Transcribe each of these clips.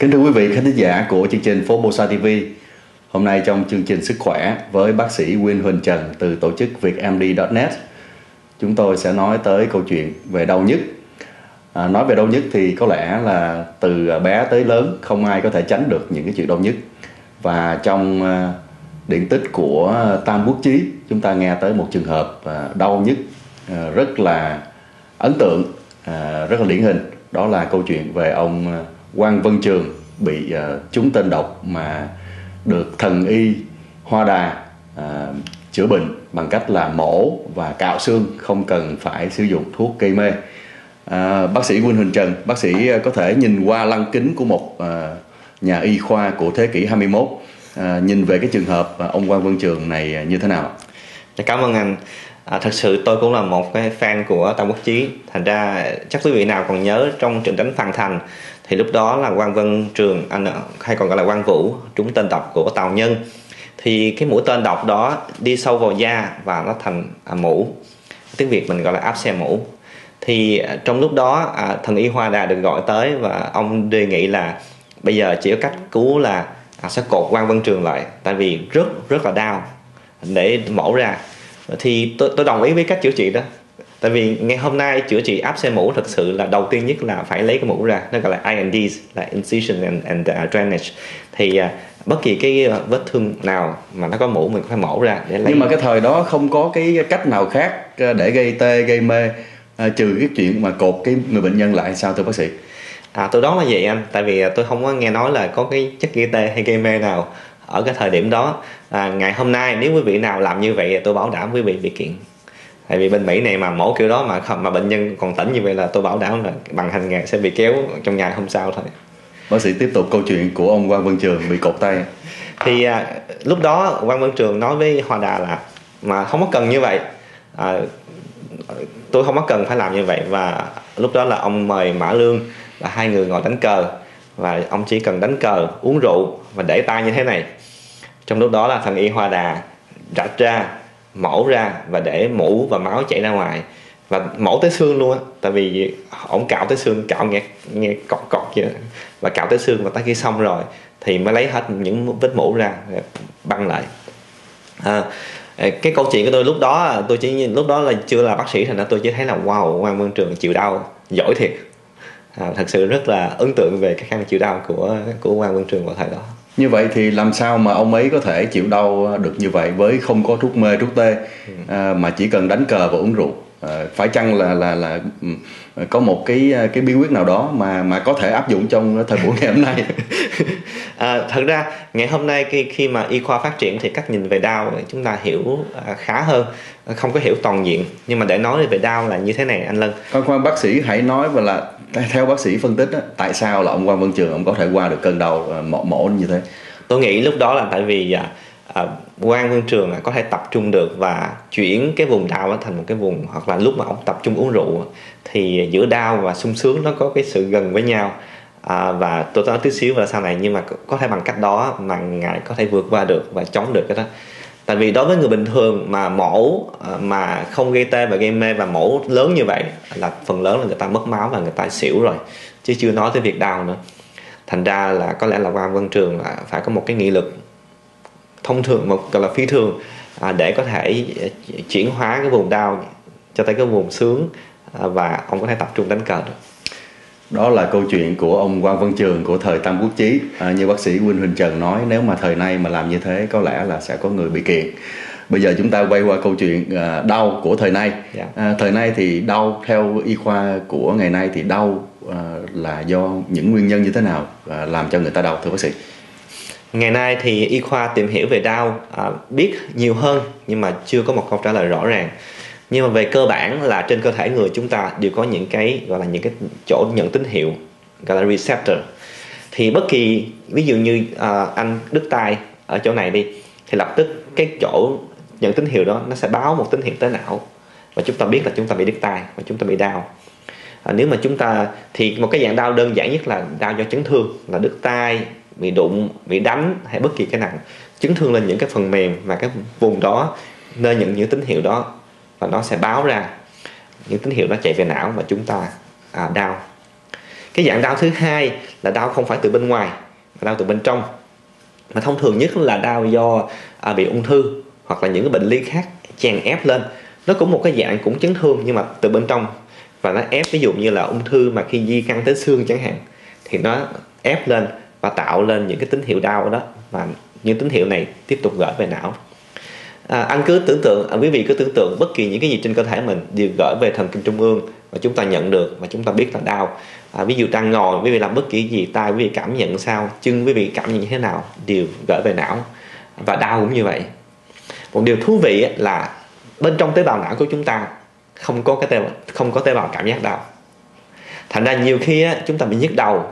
Kính thưa quý vị khán thính giả của chương trình Formosa TV. Hôm nay trong chương trình Sức khỏe với bác sĩ Nguyễn Huỳnh Trần từ tổ chức vietmd.net, chúng tôi sẽ nói tới câu chuyện về đau nhức. Nói về đau nhức thì có lẽ là từ bé tới lớn không ai có thể tránh được những cái chuyện đau nhức. Và trong điển tích của Tam Quốc Chí, chúng ta nghe tới một trường hợp đau nhức rất là ấn tượng, rất là điển hình. Đó là câu chuyện về ông Quang Vân Trường bị trúng tên độc mà được thần y Hoa Đà chữa bệnh bằng cách là mổ và cạo xương, không cần phải sử dụng thuốc gây mê. Bác sĩ Nguyễn Huỳnh Trần, bác sĩ có thể nhìn qua lăng kính của một nhà y khoa của thế kỷ 21, nhìn về cái trường hợp ông Quang Vân Trường này như thế nào? Cảm ơn anh. Thật sự tôi cũng là một cái fan của Tam Quốc Chí. Thành ra chắc quý vị nào còn nhớ trong trận đánh Phan Thành thì lúc đó là Quang Vân Trường, anh hay còn gọi là Quang Vũ, trúng tên độc của Tào Nhân. Thì cái mũi tên độc đó đi sâu vào da và nó thành mũ, tiếng Việt mình gọi là áp xe mũ. Thì trong lúc đó thần y Hoa Đà được gọi tới và ông đề nghị là bây giờ chỉ có cách cứu là sẽ cột Quang Vân Trường lại, tại vì rất là đau để mổ ra. Thì tôi đồng ý với cách chữa trị đó. Tại vì ngày hôm nay chữa trị áp xe mũ thực sự là đầu tiên nhất là phải lấy cái mũ ra, nó gọi là IND, là incision and drainage. Thì bất kỳ cái vết thương nào mà nó có mũ mình phải mổ ra để lấy. Nhưng mà cái thời đó không có cái cách nào khác để gây tê gây mê trừ cái chuyện mà cột cái người bệnh nhân lại, sao thưa bác sĩ? Tôi đoán là vậy anh, tại vì tôi không có nghe nói là có cái chất gây tê hay gây mê nào ở cái thời điểm đó. Ngày hôm nay nếu quý vị nào làm như vậy tôi bảo đảm quý vị bị kiện. Tại vì bên Mỹ này mà mổ kiểu đó mà bệnh nhân còn tỉnh như vậy là tôi bảo đảm là bằng hành nghề sẽ bị kéo trong ngày hôm sau thôi. Bác sĩ tiếp tục câu chuyện của ông Quang Vân Trường bị cột tay. Thì lúc đó Quang Vân Trường nói với Hoa Đà là mà không có cần như vậy, tôi không có cần phải làm như vậy. Và lúc đó là ông mời Mã Lương và hai người ngồi đánh cờ, và ông chỉ cần đánh cờ, uống rượu và để tay như thế này. Trong lúc đó là thần y Hoa Đà rạch ra, mổ ra và để mũ và máu chảy ra ngoài, và mổ tới xương luôn á. Tại vì ổng cạo tới xương, cạo nghe cọt cọt vậy, và cạo tới xương, và tới khi xong rồi thì mới lấy hết những vết mũ ra băng lại. Cái câu chuyện của tôi lúc đó, lúc đó là chưa là bác sĩ, thành ra tôi chỉ thấy là wow, Quang Vân Trường chịu đau giỏi thiệt. Thật sự rất là ấn tượng về cái khả năng chịu đau của Quang Vân Trường vào thời đó. Như vậy thì làm sao mà ông ấy có thể chịu đau được như vậy với không có thuốc mê thuốc tê, mà chỉ cần đánh cờ và uống rượu? Phải chăng là có một cái bí quyết nào đó mà có thể áp dụng trong thời buổi ngày hôm nay? Thật ra ngày hôm nay khi mà y khoa phát triển thì cách nhìn về đau chúng ta hiểu khá hơn, không có hiểu toàn diện. Nhưng mà để nói về đau là như thế này anh Lân. Khoan, bác sĩ hãy nói và là theo bác sĩ phân tích á, tại sao là ông Quang Vân Trường ông có thể qua được cơn đau mổ như thế? Tôi nghĩ lúc đó là tại vì Quang Vân Trường có thể tập trung được và chuyển cái vùng đau thành một cái vùng, hoặc là lúc mà ông tập trung uống rượu thì giữa đau và sung sướng nó có cái sự gần với nhau. Và tôi nói tí xíu vào sau này, nhưng mà có thể bằng cách đó mà ngài có thể vượt qua được và chống được cái đó. Tại vì đối với người bình thường mà mổ mà không gây tê và gây mê và mổ lớn như vậy là phần lớn là người ta mất máu và người ta xỉu rồi, chứ chưa nói tới việc đau nữa. Thành ra là có lẽ là Quang Vân Trường là phải có một cái nghị lực thông thường, một gọi là phi thường, để có thể chuyển hóa cái vùng đau cho tới cái vùng sướng, và ông có thể tập trung đánh cờ được. Đó là câu chuyện của ông Quang Vân Trường của thời Tam Quốc Chí. Như bác sĩ Nguyễn Huỳnh Trần nói, nếu mà thời nay mà làm như thế có lẽ là sẽ có người bị kiện. Bây giờ chúng ta quay qua câu chuyện đau của thời nay. Thời nay thì đau theo y khoa của ngày nay thì đau là do những nguyên nhân như thế nào làm cho người ta đau thưa bác sĩ? Ngày nay thì y khoa tìm hiểu về đau biết nhiều hơn, nhưng mà chưa có một câu trả lời rõ ràng. Nhưng mà về cơ bản là trên cơ thể người chúng ta đều có những cái gọi là những cái chỗ nhận tín hiệu, gọi là receptor. Thì bất kỳ ví dụ như anh đứt tay ở chỗ này đi, thì lập tức cái chỗ nhận tín hiệu đó nó sẽ báo một tín hiệu tới não, và chúng ta biết là chúng ta bị đứt tay và chúng ta bị đau. Nếu mà chúng ta thì một cái dạng đau đơn giản nhất là đau do chấn thương, là đứt tay, bị đụng, bị đánh hay bất kỳ cái nào chấn thương lên những cái phần mềm và cái vùng đó nơi nhận những tín hiệu đó, và nó sẽ báo ra những tín hiệu đó chạy về não và chúng ta đau. Cái dạng đau thứ hai là đau không phải từ bên ngoài mà đau từ bên trong, mà thông thường nhất là đau do bị ung thư hoặc là những cái bệnh lý khác chèn ép lên. Nó cũng một cái dạng cũng chấn thương nhưng mà từ bên trong, và nó ép, ví dụ như là ung thư mà khi di căn tới xương chẳng hạn, thì nó ép lên và tạo lên những cái tín hiệu đau đó, và những tín hiệu này tiếp tục gửi về não. Anh cứ tưởng tượng, quý vị cứ tưởng tượng bất kỳ những cái gì trên cơ thể mình đều gửi về thần kinh trung ương và chúng ta nhận được và chúng ta biết là đau. Ví dụ đang ngồi, quý vị làm bất kỳ gì, tay quý vị cảm nhận sao, chân quý vị cảm nhận như thế nào, đều gửi về não. Và đau cũng như vậy. Một điều thú vị là bên trong tế bào não của chúng ta không có tế bào cảm giác đau. Thành ra nhiều khi chúng ta bị nhức đầu.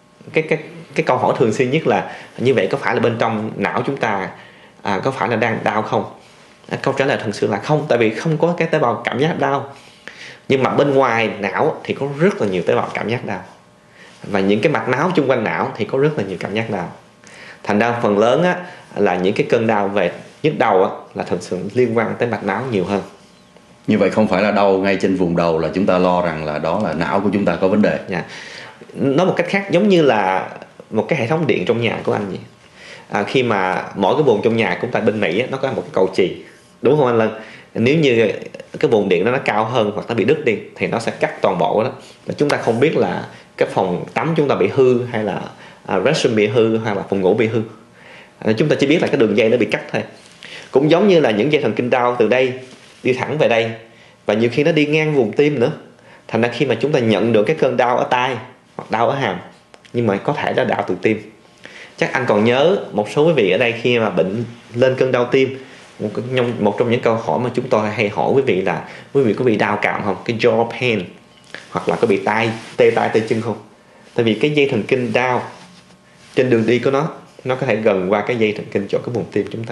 Cái câu hỏi thường xuyên nhất là như vậy có phải là bên trong não chúng ta có phải là đang đau không? Câu trả lời thật sự là không, tại vì không có cái tế bào cảm giác đau. Nhưng mà bên ngoài não thì có rất là nhiều tế bào cảm giác đau, và những cái mạch máu xung quanh não thì có rất là nhiều cảm giác đau. Thành ra phần lớn là những cái cơn đau về nhức đầu là thật sự liên quan tới mạch máu nhiều hơn. Như vậy không phải là đau ngay trên vùng đầu là chúng ta lo rằng là đó là não của chúng ta có vấn đề. Nói một cách khác, giống như là một cái hệ thống điện trong nhà của anh vậy. Khi mà mỗi cái vùng trong nhà của ta bên Mỹ nó có một cái cầu chì, đúng không anh Lân? Nếu như cái vùng điện nó cao hơn hoặc nó bị đứt đi thì nó sẽ cắt toàn bộ đó. Và chúng ta không biết là cái phòng tắm chúng ta bị hư, hay là restroom bị hư, hay là phòng ngủ bị hư. Chúng ta chỉ biết là cái đường dây nó bị cắt thôi. Cũng giống như là những dây thần kinh đau từ đây đi thẳng về đây, và nhiều khi nó đi ngang vùng tim nữa. Thành ra khi mà chúng ta nhận được cái cơn đau ở tai hoặc đau ở hàm, nhưng mà có thể là đau từ tim. Chắc anh còn nhớ một số quý vị ở đây khi mà bệnh lên cơn đau tim, một trong những câu hỏi mà chúng tôi hay hỏi quý vị là quý vị có bị đau càm không, cái jaw pain, hoặc là có bị tê tay tê chân không? Tại vì cái dây thần kinh đau trên đường đi của nó có thể gần qua cái dây thần kinh chỗ cái vùng tim chúng ta.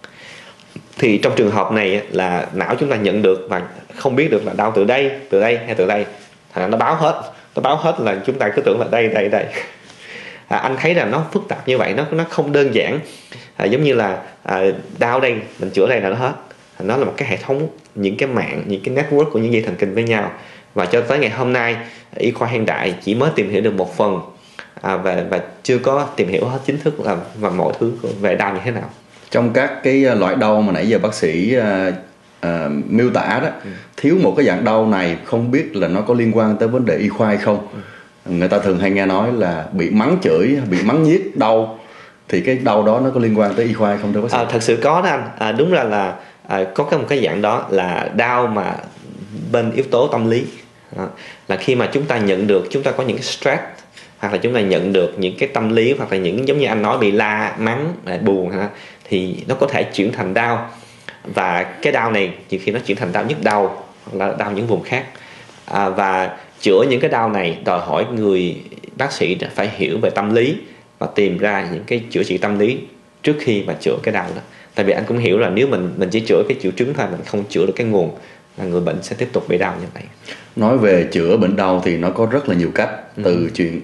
Thì trong trường hợp này là não chúng ta nhận được và không biết được là đau từ đây hay từ đây. Thành ra nó báo hết là chúng ta cứ tưởng là đây. Anh thấy là nó phức tạp như vậy, nó không đơn giản. Giống như là đau đây mình chữa đây là nó hết. Nó là một cái hệ thống, những cái mạng, những cái network của những dây thần kinh với nhau. Và cho tới ngày hôm nay, y khoa hiện đại chỉ mới tìm hiểu được một phần, và chưa có tìm hiểu hết chính thức là và mọi thứ về đau như thế nào. Trong các cái loại đau mà nãy giờ bác sĩ miêu tả đó, thiếu một cái dạng đau này không biết là nó có liên quan tới vấn đề y khoa hay không. Người ta thường hay nghe nói là bị mắng chửi, bị mắng nhiếc đau, thì cái đau đó nó có liên quan tới y khoa hay không thưa bác sĩ? Thật sự có đó anh. Đúng ra là có một cái dạng đó là đau mà bên yếu tố tâm lý. Là khi mà chúng ta nhận được, chúng ta có những cái stress, hoặc là chúng ta nhận được những cái tâm lý, hoặc là những giống như anh nói bị la, mắng, buồn, thì nó có thể chuyển thành đau. Và cái đau này nhiều khi nó chuyển thành đau nhức đầu, hoặc là đau những vùng khác. Và chữa những cái đau này đòi hỏi người bác sĩ phải hiểu về tâm lý và tìm ra những cái chữa trị tâm lý trước khi mà chữa cái đau đó. Tại vì anh cũng hiểu là nếu mình chỉ chữa cái triệu chứng thôi, mình không chữa được cái nguồn, là người bệnh sẽ tiếp tục bị đau như vậy. Nói về chữa bệnh đau thì nó có rất là nhiều cách, từ chuyện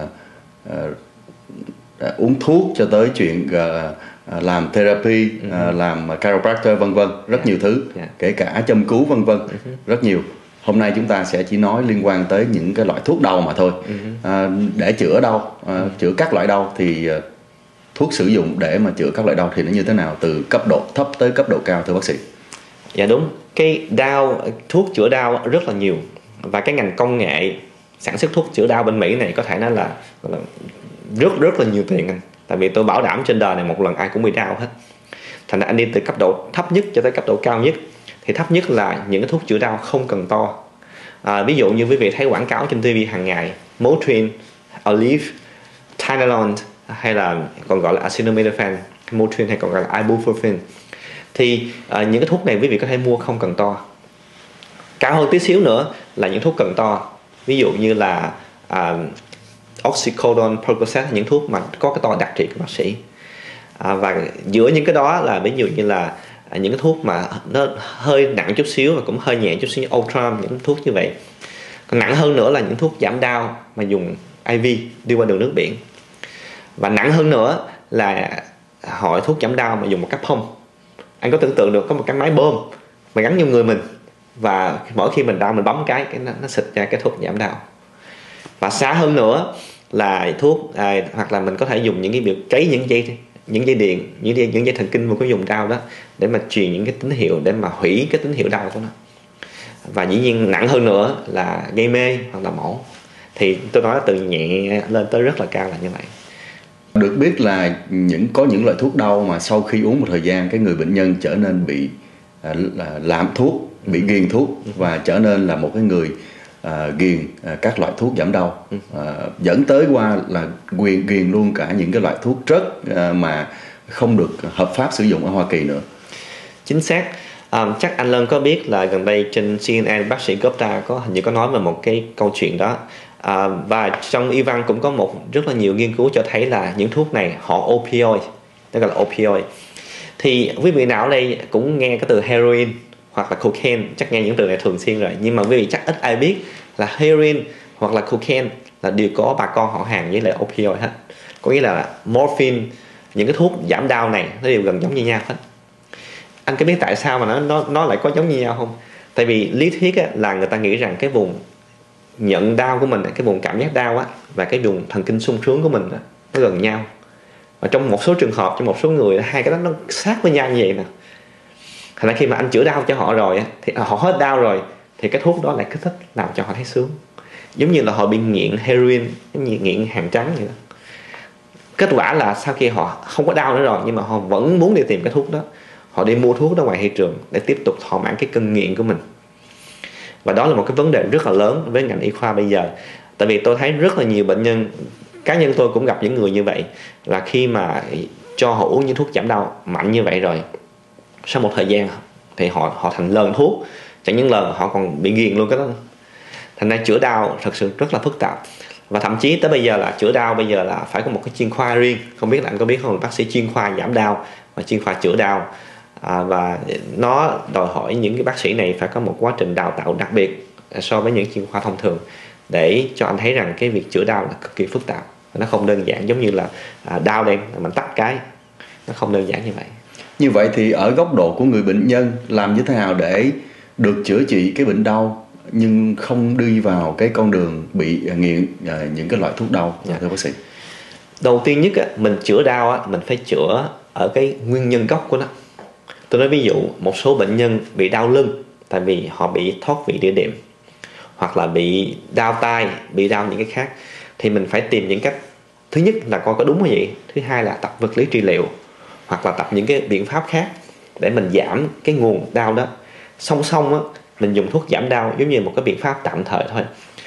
uống thuốc cho tới chuyện làm therapy, làm chiropractor vân vân, rất nhiều thứ, kể cả châm cứu vân vân, rất nhiều. Hôm nay chúng ta sẽ chỉ nói liên quan tới những cái loại thuốc đau mà thôi. Để chữa đau, chữa các loại đau thì thuốc sử dụng để mà chữa các loại đau thì nó như thế nào, từ cấp độ thấp tới cấp độ cao thưa bác sĩ? Dạ đúng, cái thuốc chữa đau rất là nhiều, và cái ngành công nghệ sản xuất thuốc chữa đau bên Mỹ này có thể nói là rất là nhiều tiền anh. Tại vì tôi bảo đảm trên đời này một lần ai cũng bị đau hết. Thành ra anh đi từ cấp độ thấp nhất cho tới cấp độ cao nhất. Thì thấp nhất là những cái thuốc chữa đau không cần to. Ví dụ như quý vị thấy quảng cáo trên TV hàng ngày, Motrin, Aleve, Tylenol, hay là còn gọi là acetaminophen, Motrin hay còn gọi là ibuprofen. Thì những cái thuốc này quý vị có thể mua không cần to. Cao hơn tí xíu nữa là những thuốc cần to. Ví dụ như là oxycodone, Percocet, những thuốc mà có cái to đặc trị của bác sĩ. Và giữa những cái đó là ví dụ như là những cái thuốc mà nó hơi nặng chút xíu và cũng hơi nhẹ chút xíu như Ultram, những thuốc như vậy. Còn nặng hơn nữa là những thuốc giảm đau mà dùng IV đi qua đường nước biển. Và nặng hơn nữa là hỏi thuốc giảm đau mà dùng một cái pump. Anh có tưởng tượng được có một cái máy bơm mà gắn vô người mình, và mỗi khi mình đau mình bấm cái nó xịt ra cái thuốc giảm đau. Và xa hơn nữa là thuốc hoặc là mình có thể dùng những cái việc cấy những dây điện, những dây thần kinh mà có dùng đau đó để mà truyền những cái tín hiệu để mà hủy cái tín hiệu đau của nó. Và dĩ nhiên nặng hơn nữa là gây mê hoặc là mổ. Thì tôi nói từ nhẹ lên tới rất là cao là như vậy. Được biết là có những loại thuốc đau mà sau khi uống một thời gian cái người bệnh nhân trở nên bị lạm thuốc, bị ghiền thuốc và trở nên là một cái người ghiền các loại thuốc giảm đau, dẫn tới qua là ghiền luôn cả những cái loại thuốc trớt mà không được hợp pháp sử dụng ở Hoa Kỳ nữa. Chính xác. Chắc anh Lân có biết là gần đây trên CNN bác sĩ Gupta hình như có nói về một cái câu chuyện đó. Và trong y văn cũng có rất là nhiều nghiên cứu cho thấy là những thuốc này họ opioid, nó gọi là opioid. Thì quý vị nào ở đây cũng nghe cái từ heroin hoặc là cocaine, chắc nghe những từ này thường xuyên rồi, nhưng mà quý vị chắc ít ai biết là heroin hoặc là cocaine là đều có bà con họ hàng với lại opioid hết. Có nghĩa là morphine, những cái thuốc giảm đau này nó đều gần giống như nhau hết. Anh có biết tại sao mà nó lại có giống như nhau không? Tại vì lý thuyết là người ta nghĩ rằng cái vùng nhận đau của mình, cái vùng cảm giác đau và cái vùng thần kinh sung sướng của mình nó gần nhau. Và trong một số trường hợp, trong một số người, hai cái đó nó sát với nhau như vậy nè. Thành ra khi mà anh chữa đau cho họ rồi thì họ hết đau rồi thì cái thuốc đó lại kích thích làm cho họ thấy sướng. Giống như là họ bị nghiện heroin, nghiện hàng trắng vậy đó. Kết quả là sau khi họ không có đau nữa rồi nhưng mà họ vẫn muốn đi tìm cái thuốc đó, họ đi mua thuốc đó ngoài thị trường để tiếp tục thỏa mãn cái cơn nghiện của mình. Và đó là một cái vấn đề rất là lớn với ngành y khoa bây giờ. Tại vì tôi thấy rất là nhiều bệnh nhân, cá nhân tôi cũng gặp những người như vậy, là khi mà cho họ uống những thuốc giảm đau mạnh như vậy rồi, sau một thời gian thì họ thành lờn thuốc, chẳng những lờn họ còn bị nghiện luôn cái đó. Thành ra chữa đau thật sự rất là phức tạp. Và thậm chí tới bây giờ là chữa đau bây giờ là phải có một cái chuyên khoa riêng. Không biết là anh có biết không, bác sĩ chuyên khoa giảm đau và chuyên khoa chữa đau. Và nó đòi hỏi những cái bác sĩ này phải có một quá trình đào tạo đặc biệt so với những chuyên khoa thông thường, để cho anh thấy rằng cái việc chữa đau là cực kỳ phức tạp. Nó không đơn giản giống như là đau đây mình tắt cái, nó không đơn giản như vậy. Như vậy thì ở góc độ của người bệnh nhân, làm như thế nào để được chữa trị cái bệnh đau nhưng không đi vào cái con đường bị nghiện những cái loại thuốc đau, thưa bác sĩ? Đầu tiên nhất mình chữa đau mình phải chữa ở cái nguyên nhân gốc của nó. Tôi nói ví dụ một số bệnh nhân bị đau lưng tại vì họ bị thoát vị đĩa đệm, hoặc là bị đau tai, bị đau những cái khác, thì mình phải tìm những cách, thứ nhất là coi có đúng hay vậy, thứ hai là tập vật lý trị liệu hoặc là tập những cái biện pháp khác để mình giảm cái nguồn đau đó. Song song mình dùng thuốc giảm đau giống như một cái biện pháp tạm thời thôi.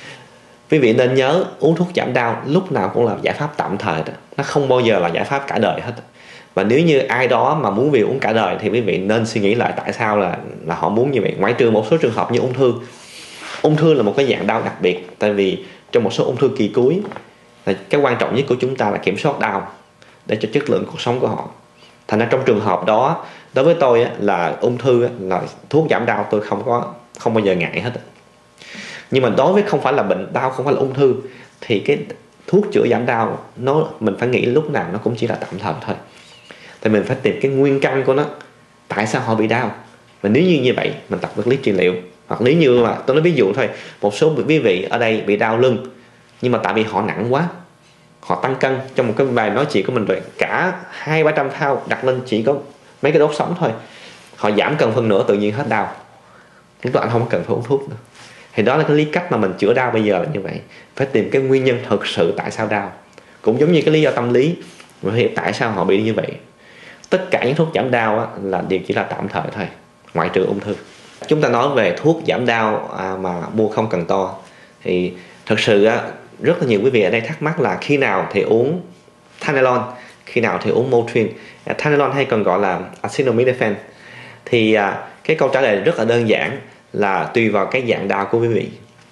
Quý vị nên nhớ uống thuốc giảm đau lúc nào cũng là giải pháp tạm thời đó. Nó không bao giờ là giải pháp cả đời hết. Và nếu như ai đó mà muốn uống cả đời thì quý vị nên suy nghĩ lại tại sao là họ muốn như vậy. Ngoại trừ một số trường hợp như ung thư. Ung thư là một cái dạng đau đặc biệt, tại vì trong một số ung thư kỳ cuối, cái quan trọng nhất của chúng ta là kiểm soát đau để cho chất lượng cuộc sống của họ. Thành ra trong trường hợp đó, đối với tôi là ung thư là thuốc giảm đau tôi không bao giờ ngại hết. Nhưng mà đối với không phải là bệnh đau, không phải là ung thư, thì cái thuốc chữa giảm đau mình phải nghĩ lúc nào nó cũng chỉ là tạm thời thôi. Thì mình phải tìm cái nguyên căn của nó, tại sao họ bị đau. Và nếu như vậy mình tập vật lý trị liệu. Hoặc nếu như mà tôi nói ví dụ thôi, một số quý vị ở đây bị đau lưng, nhưng mà tại vì họ nặng quá, họ tăng cân, trong một cái bài nói chuyện của mình rồi cả 200-300 thao đặt lên chỉ có mấy cái đốt sống thôi, họ giảm cân phân nửa tự nhiên hết đau, lúc đó anh không cần phải uống thuốc nữa. Thì đó là cái lý cách mà mình chữa đau bây giờ là như vậy, phải tìm cái nguyên nhân thực sự tại sao đau. Cũng giống như cái lý do tâm lý, tại sao họ bị như vậy. Tất cả những thuốc giảm đau là đều chỉ là tạm thời thôi, ngoại trừ ung thư. Chúng ta nói về thuốc giảm đau mà mua không cần to, thì thực sự rất là nhiều quý vị ở đây thắc mắc là khi nào thì uống Tanolon, khi nào thì uống Motrin. Tanolon hay còn gọi là acetaminophen. Thì cái câu trả lời rất là đơn giản, là tùy vào cái dạng đau của quý vị.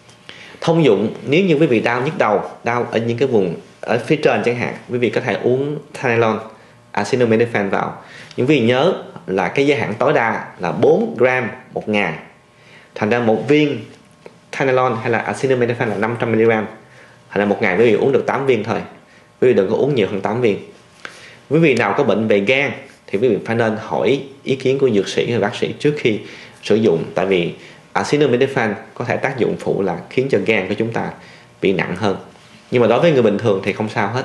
Thông dụng, nếu như quý vị đau nhức đầu, đau ở những cái vùng ở phía trên chẳng hạn, quý vị có thể uống Tanolon, acetaminophen vào. Nhưng quý vị nhớ là cái giới hạn tối đa là 4 gram một ngày. Thành ra một viên Tanolon hay là acetaminophen là 500mg. Thành ra một ngày quý vị uống được 8 viên thôi. Quý vị đừng có uống nhiều hơn 8 viên. Quý vị nào có bệnh về gan thì quý vị phải nên hỏi ý kiến của dược sĩ hay bác sĩ trước khi sử dụng. Tại vì acetaminophen có thể tác dụng phụ là khiến cho gan của chúng ta bị nặng hơn. nhưng mà đối với người bình thường thì không sao hết.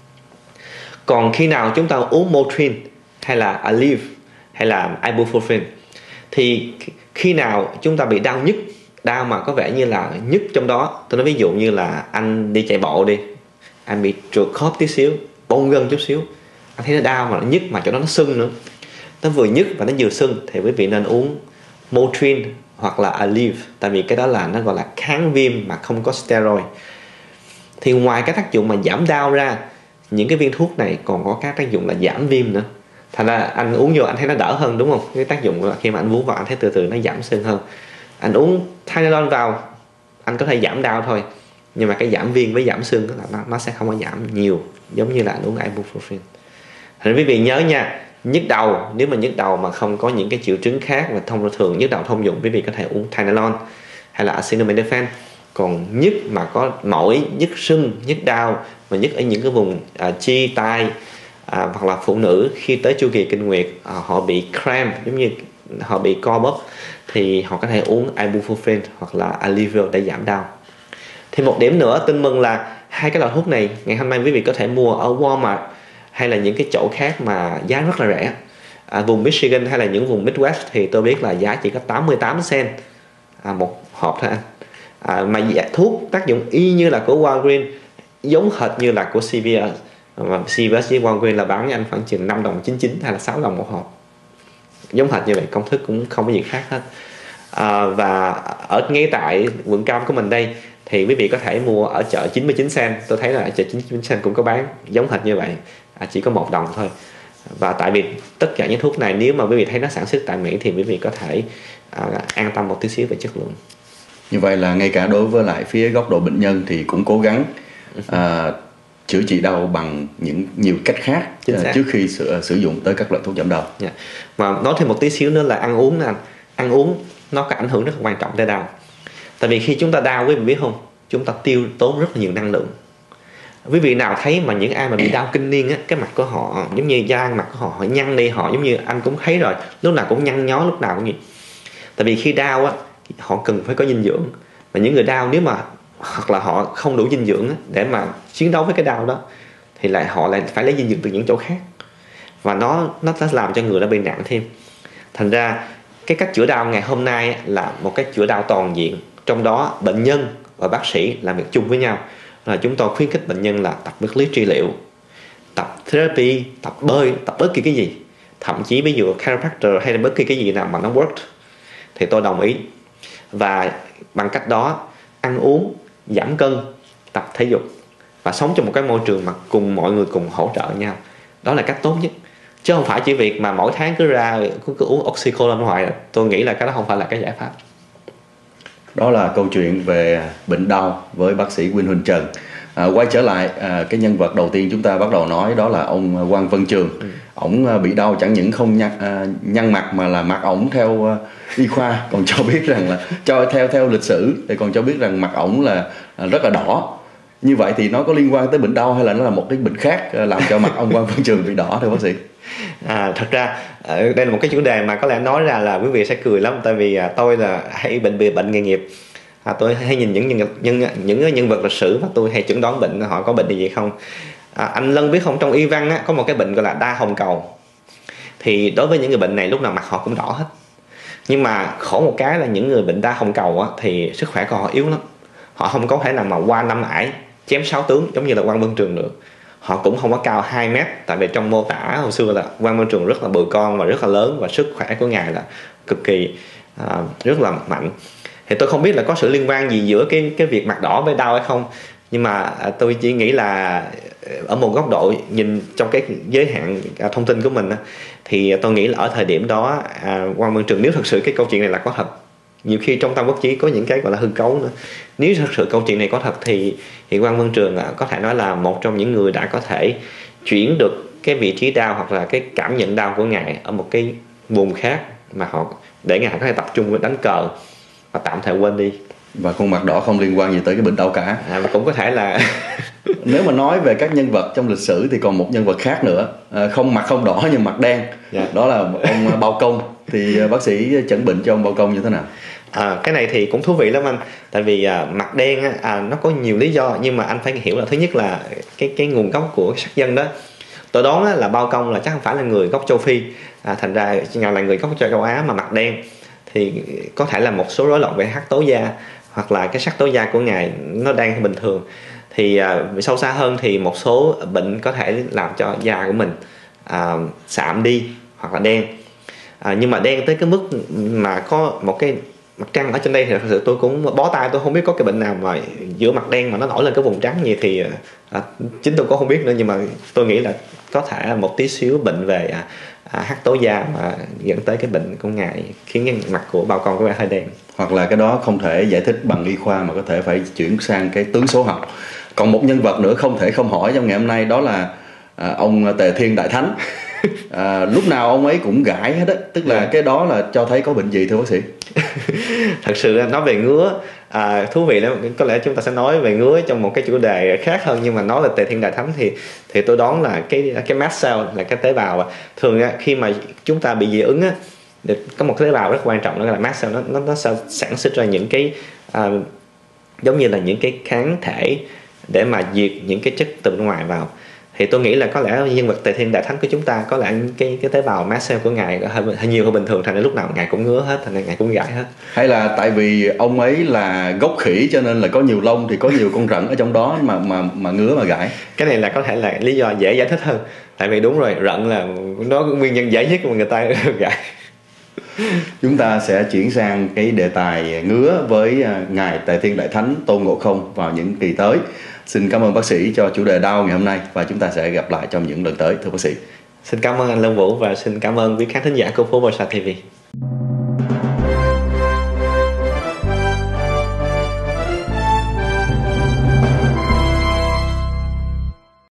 Còn khi nào chúng ta uống Motrin hay là Aleve hay là Ibuprofen thì khi nào chúng ta bị đau nhức, đau mà có vẻ như là nhức trong đó, tôi nói ví dụ như là anh đi chạy bộ đi, anh bị trượt khớp tí xíu, bong gân chút xíu, anh thấy nó đau mà nó nhức mà chỗ đó nó sưng nữa, nó vừa nhức và nó vừa sưng, thì quý vị nên uống Motrin hoặc là Aleve, tại vì cái đó là nó gọi là kháng viêm mà không có steroid. Thì ngoài cái tác dụng mà giảm đau ra, những cái viên thuốc này còn có các tác dụng là giảm viêm nữa. Thành ra anh uống vô anh thấy nó đỡ hơn, đúng không? Cái tác dụng là khi mà anh uống vào anh thấy từ từ nó giảm sưng hơn. Anh uống Tylenol vào anh có thể giảm đau thôi, nhưng mà cái giảm viêm với giảm sưng là nó sẽ không có giảm nhiều giống như là anh uống Ibuprofen. Thành ra quý vị nhớ nha, nhức đầu, nếu mà nhức đầu mà không có những cái triệu chứng khác và thường nhức đầu thông dụng, quý vị có thể uống Tylenol hay là acetaminophen. Còn nhức mà có mỏi, nhức sưng, nhức đau mà nhức ở những cái vùng chi, tai, hoặc là phụ nữ khi tới chu kỳ kinh nguyệt, họ bị cramp, giống như họ bị co bóp, thì họ có thể uống Ibuprofen hoặc là Aleve để giảm đau. Thì một điểm nữa tin mừng là hai cái loại thuốc này ngày hôm nay quý vị có thể mua ở Walmart hay là những cái chỗ khác mà giá rất là rẻ. Vùng Michigan hay là những vùng Midwest thì tôi biết là giá chỉ có 88 cent một hộp thôi anh. Mà thuốc tác dụng y như là của Walgreens, giống hệt như là của CVS. Và CVS với Walgreens là bán với anh khoảng chừng 5 đồng 99 hay là 6 đồng một hộp, giống hệt như vậy, công thức cũng không có gì khác hết. Và ở ngay tại quận Cam của mình đây thì quý vị có thể mua ở chợ 99 cent. Tôi thấy là ở chợ 99 cent cũng có bán giống hệt như vậy, chỉ có 1 đồng thôi. Và tại vì tất cả những thuốc này nếu mà quý vị thấy nó sản xuất tại Mỹ thì quý vị có thể an tâm một tí xíu về chất lượng. Như vậy là ngay cả đối với lại phía góc độ bệnh nhân thì cũng cố gắng chữa trị đau bằng những nhiều cách khác trước khi sử dụng tới các loại thuốc giảm đau. Và nói thêm một tí xíu nữa là ăn uống nè anh. Ăn uống nó có ảnh hưởng rất là quan trọng tới đau. Tại vì khi chúng ta đau, quý vị biết không, chúng ta tiêu tốn rất là nhiều năng lượng. Quý vị nào thấy mà những ai mà bị đau kinh niên á, cái mặt của họ giống như da mặt của họ nhăn đi, họ giống như anh cũng thấy rồi, lúc nào cũng nhăn nhó, lúc nào cũng gì. Tại vì khi đau á, họ cần phải có dinh dưỡng. Và những người đau nếu mà hoặc là họ không đủ dinh dưỡng á, để mà chiến đấu với cái đau đó thì họ lại phải lấy dinh dưỡng từ những chỗ khác, và nó sẽ làm cho người đó bị nặng thêm. Thành ra cái cách chữa đau ngày hôm nay là một cách chữa đau toàn diện, trong đó bệnh nhân và bác sĩ làm việc chung với nhau. Là chúng tôi khuyến khích bệnh nhân là tập vật lý trị liệu, tập therapy, tập bơi, tập bất kỳ cái gì, thậm chí ví dụ chiropractor hay là bất kỳ cái gì nào mà nó work thì tôi đồng ý. Và bằng cách đó ăn uống, giảm cân, tập thể dục và sống trong một cái môi trường mà cùng mọi người cùng hỗ trợ nhau, đó là cách tốt nhất. Chứ không phải chỉ việc mà mỗi tháng cứ uống oxycodone hoài. Tôi nghĩ là cái đó không phải là cái giải pháp. Đó là câu chuyện về bệnh đau với bác sĩ Quynh Huỳnh Trần. Quay trở lại cái nhân vật đầu tiên chúng ta bắt đầu nói, đó là ông Quang Vân Trường. Ổng bị đau chẳng những không nhăn mặt mà là mặt ổng theo y khoa còn cho biết rằng là theo lịch sử thì còn cho biết rằng mặt ổng là rất là đỏ. Như vậy thì nó có liên quan tới bệnh đau hay là nó là một cái bệnh khác làm cho mặt ông Quang Vân Trường bị đỏ thưa bác sĩ? Thật ra đây là một cái chủ đề mà có lẽ nói ra là quý vị sẽ cười lắm, tại vì tôi là hay bệnh nghề nghiệp. Tôi hay nhìn những nhân vật lịch sử và tôi hay chẩn đoán bệnh họ có bệnh gì không. Anh Lân biết không, trong y văn có một cái bệnh gọi là đa hồng cầu. Thì đối với những người bệnh này lúc nào mặt họ cũng đỏ hết. Nhưng mà khổ một cái là những người bệnh đa hồng cầu thì sức khỏe của họ yếu lắm. Họ không có thể nào mà qua 5 ải chém 6 tướng giống như là Quang Vân Trường được. Họ cũng không có cao 2 mét, tại vì trong mô tả hồi xưa là Quang Vân Trường rất là bự con và rất là lớn, và sức khỏe của ngài là cực kỳ rất là mạnh. Thì tôi không biết là có sự liên quan gì giữa cái việc mặt đỏ với đau hay không, nhưng mà tôi chỉ nghĩ là ở một góc độ nhìn trong cái giới hạn thông tin của mình thì tôi nghĩ là ở thời điểm đó Quang Vân Trường, nếu thật sự cái câu chuyện này là có thật, nhiều khi trong Tam Quốc Chí có những cái gọi là hư cấu nữa, nếu thật sự câu chuyện này có thật thì Quang Vân Trường có thể nói là một trong những người đã có thể chuyển được cái vị trí đau hoặc là cái cảm nhận đau của ngài ở một cái vùng khác mà để ngài có thể tập trung với đánh cờ và tạm thời quên đi. Và khuôn mặt đỏ không liên quan gì tới cái bệnh đau cả. Và cũng có thể là nếu mà nói về các nhân vật trong lịch sử thì còn một nhân vật khác nữa, mặt không đỏ nhưng mặt đen. Đó là ông Bao Công. Thì bác sĩ chẩn bệnh cho ông Bao Công như thế nào? Cái này thì cũng thú vị lắm anh. Tại vì mặt đen nó có nhiều lý do, nhưng mà anh phải hiểu là thứ nhất là cái nguồn gốc của sắc dân đó. Tôi đoán là Bao Công là chắc không phải là người gốc châu Phi, thành ra ngài là người gốc châu Á mà mặt đen, thì có thể là một số rối loạn về hắc tố da, hoặc là cái sắc tố da của ngài nó đang bình thường. Thì sâu xa hơn thì một số bệnh có thể làm cho da của mình sạm đi hoặc là đen. Nhưng mà đen tới cái mức mà có một cái mặt trăng ở trên đây thì thật sự tôi cũng bó tay, tôi không biết có cái bệnh nào mà giữa mặt đen mà nó nổi lên cái vùng trắng gì, thì chính tôi cũng không biết nữa. Nhưng mà tôi nghĩ là có thể một tí xíu bệnh về hắc tố da mà dẫn tới cái bệnh của ngài, khiến cái mặt của Bao Công có vẻ hơi đen. Hoặc là cái đó không thể giải thích bằng y khoa mà có thể phải chuyển sang cái tướng số học. Còn một nhân vật nữa không thể không hỏi trong ngày hôm nay, đó là ông Tề Thiên Đại Thánh. Lúc nào ông ấy cũng gãi hết á, tức là cái đó là cho thấy có bệnh gì thưa bác sĩ? Thật sự nói về ngứa thú vị lắm. Có lẽ chúng ta sẽ nói về ngứa trong một cái chủ đề khác hơn, nhưng mà nói là Tề Thiên Đại Thánh thì tôi đoán là cái mast cell là cái tế bào thường khi mà chúng ta bị dị ứng có một tế bào rất quan trọng, đó là mast cell. Nó sẽ sản xuất ra những cái giống như là những cái kháng thể để mà diệt những cái chất từ bên ngoài vào. Thì tôi nghĩ là có lẽ nhân vật Tề Thiên Đại Thánh của chúng ta có lẽ cái tế bào mast cell của ngài hơi nhiều hơn bình thường, thành ra lúc nào ngài cũng ngứa hết, thành ra ngài cũng gãi hết. Hay là tại vì ông ấy là gốc khỉ cho nên là có nhiều lông thì có nhiều con rận ở trong đó mà ngứa mà gãi? Cái này là có thể là lý do dễ giải thích hơn. Tại vì đúng rồi, rận là nó nguyên nhân dễ nhất mà người ta gãi. Chúng ta sẽ chuyển sang cái đề tài ngứa với ngài Tề Thiên Đại Thánh Tôn Ngộ Không vào những kỳ tới. Xin cảm ơn bác sĩ cho chủ đề đau ngày hôm nay, và chúng ta sẽ gặp lại trong những lần tới thưa bác sĩ. Xin cảm ơn anh Lân Vũ, và xin cảm ơn quý khán thính giả của Formosa TV.